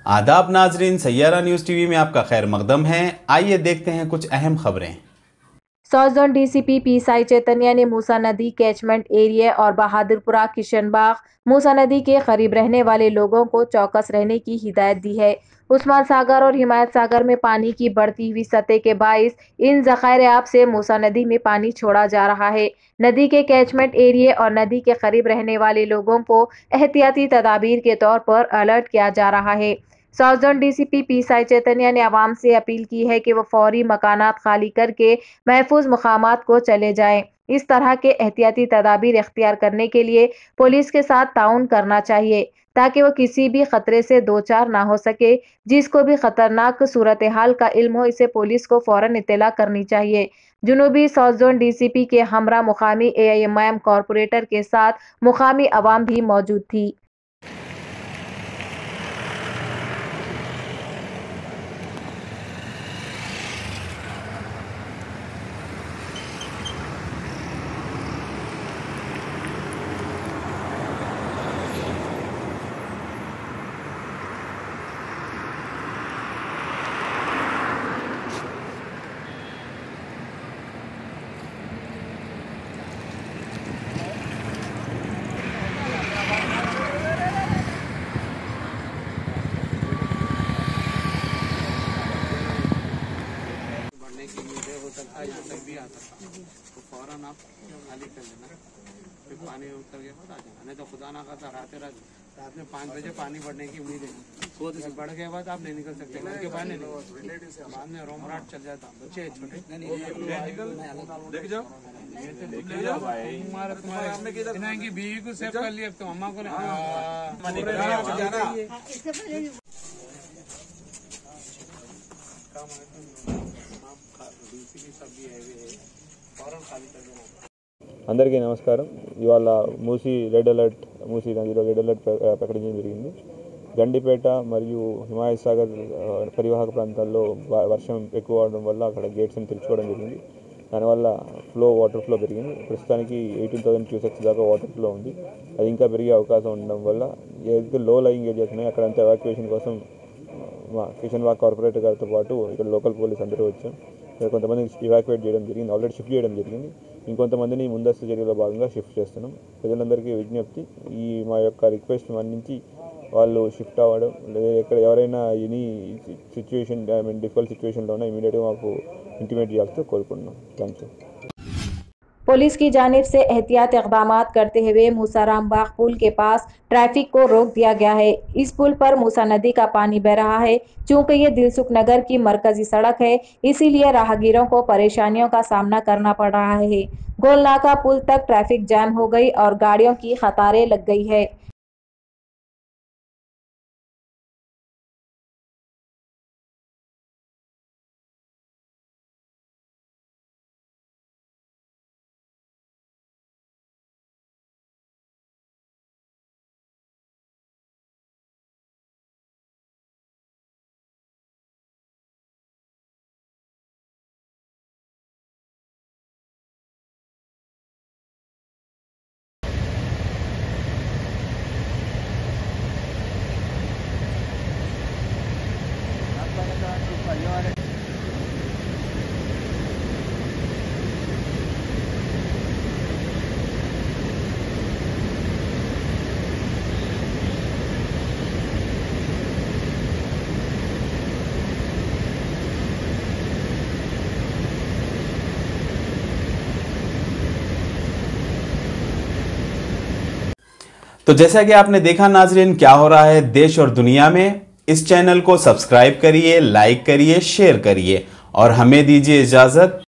आदाब नाजरीन, Saiyaara news TV में आपका खैर मकदम है। आइए देखते हैं कुछ अहम खबरें। South zone DCP P Sai Chaitanya ने मूसा नदी कैचमेंट एरिया और बहादुरपुरा किशनबाग मूसा नदी के करीब रहने वाले लोगों को चौकस रहने की हिदायत दी है। उस्मान सागर और हिमायत सागर में पानी की बढ़ती हुई सतह के बाइस इन ज़खायर आब से मूसा नदी में पानी छोड़ा जा रहा है। नदी के कैचमेंट एरिया और नदी के करीब रहने वाले लोगों को एहतियाती तदाबीर के तौर पर अलर्ट किया जा रहा है। South zone DCP P Sai Chaitanya ने आवाम से अपील की है कि वो फौरी मकानात खाली करके महफूज मकामात को चले जाएं। इस तरह के एहतियाती तदाबीर इख्तियार करने के लिए पुलिस के साथ ताउन करना चाहिए ताकि वो किसी भी खतरे से दो चार ना हो सके। जिसको भी खतरनाक सूरत हाल का इल्म हो इसे पुलिस को फौरन इत्तला करनी चाहिए। जुनूबी साउथ जोन डीसीपी के हमरा मुकामी AIMIM कॉरपोरेटर के साथ मुकामी अवाम भी मौजूद थी। की उम्मीद है, हो सकता है यहाँ तक भी आ सकता है, तो फौरन आप खाली कर लेना, फिर पानी उतर के बाद आ जाना। नहीं तो खुदा ना खाता रात में 5 बजे पानी बढ़ने की उम्मीद है, बढ़ के बाद आप नहीं निकल सकते घर के बाहर, नहीं बाद में रोमराट चल जाता। बच्चे छोटे देख जाओ, तुम्हारी बीवी को सेव कर लिया, तो अम्मा को అందరికీ నమస్కారం। ఇవాళ మూసీ రెడ్ అలర్ట్, మూసీ నదిలో రెడ్ అలర్ట్ ప్రకటించడం జరిగింది। గండిపేట మరియు హిమాయత్ సాగర్ పరివాహక ప్రాంతాల్లో వర్షం ఎక్కువ అవడం వల్ల అక్కడ గేట్స్ని తెరుచుకోవడం జరిగింది। దానివల్ల వాటర్ ఫ్లో పెరిగింది। ప్రస్తుతానికి 18,000 క్యూసెక్స్ దాకా వాటర్ ఫ్లో ఉంది। అది ఇంకా పెరిగే అవకాశం ఉండడం వల్ల ఏదైతే లో లయింగ్ ఏరియాస్ ఉన్నాయో అక్కడంతా ఎవాక్యుయేషన్ కోసం మా కిషన్బాగ్ కార్పొరేటర్ గారితో పాటు ఇక్కడ లోకల్ పోలీస్ అందరూ వచ్చాం। కొంతమంది ఇవాక్యుయేట్ చేయడం జరిగింది, ఆల్రెడీ షిఫ్ట్ చేయడం జరిగింది। ఇంకొంతమందిని ముందస్తు చర్యలో భాగంగా షిఫ్ట్ చేస్తున్నాం। ప్రజలందరికీ విజ్ఞప్తి, ఈ మా యొక్క రిక్వెస్ట్ మన్నించి వాళ్ళు షిఫ్ట్ అవ్వడం, లేదా ఎక్కడ ఎవరైనా ఎనీ సిచ్యువేషన్ డిఫికల్ట్ సిచ్యువేషన్లో ఉన్నా ఇమీడియట్గా మాకు इंटीमेट చేయాల్సి కోరుకుంటున్నాం। Thank you. पुलिस की जानिब से एहतियात इक़दाम करते हुए मूसाराम बाग पुल के पास ट्रैफिक को रोक दिया गया है। इस पुल पर मूसा नदी का पानी बह रहा है। चूँकि ये दिलसुख नगर की मरकजी सड़क है, इसीलिए राहगीरों को परेशानियों का सामना करना पड़ रहा है। गोलनाका पुल तक ट्रैफिक जैम हो गई और गाड़ियों की कतारें लग गई है। तो जैसा कि आपने देखा नाजरीन, क्या हो रहा है देश और दुनिया में। इस चैनल को सब्सक्राइब करिए, लाइक करिए, शेयर करिए और हमें दीजिए इजाजत।